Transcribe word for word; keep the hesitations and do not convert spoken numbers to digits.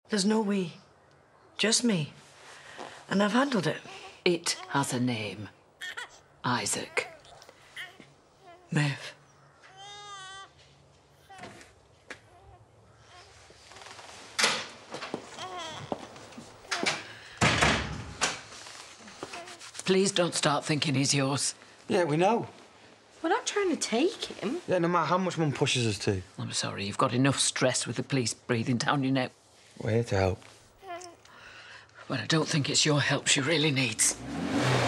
There's no we. Just me. And I've handled it. It has a name. Isaac. Maeve. Please don't start thinking he's yours. Yeah, we know. We're not trying to take him. Yeah, no matter how much Mum pushes us to. I'm sorry, you've got enough stress with the police breathing down your neck. We're here to help. Well, I don't think it's your help she really needs.